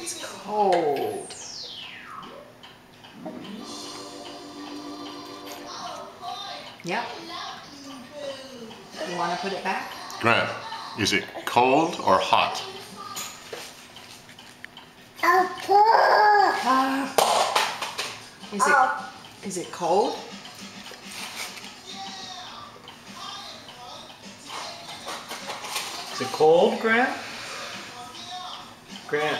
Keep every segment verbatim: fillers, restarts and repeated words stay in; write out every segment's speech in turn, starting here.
It's cold. Yep. You want to put it back? Grant, is it cold or hot? Uh, is it is it cold? Is it cold, Grant? Grant.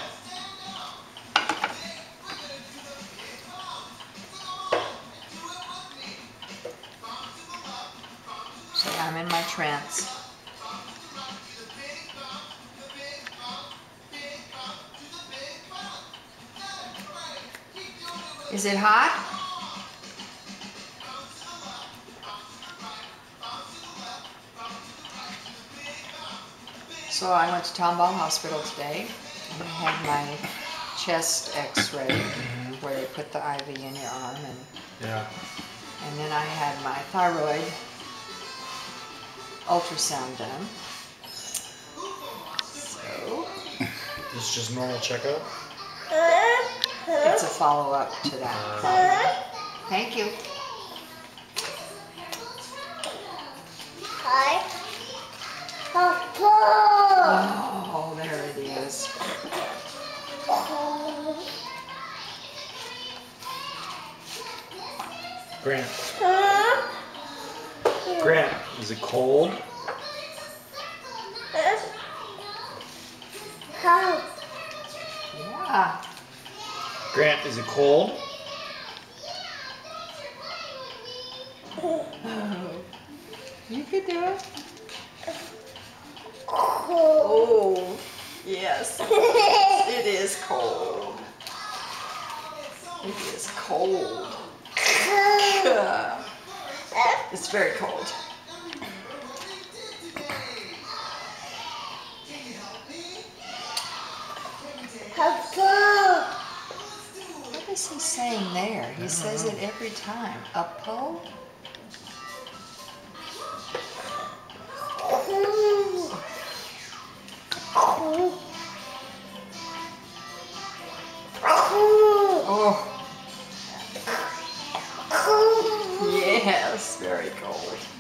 So I'm in my trance. Is it hot? So I went to Tomball Hospital today and I had my chest x-ray where they put the I V in your arm, and Yeah. and then I had my thyroid ultrasound done. So This is just normal checkup? it's a follow-up to that problem. Thank you. Oh, there it is. Grant. Grant, is it cold? Yeah. Grant, is it cold? You could do it. Oh, yes. It is cold. It is cold. It's very cold. What is he saying there? He says it every time. A po? Oh. Yes, very cold.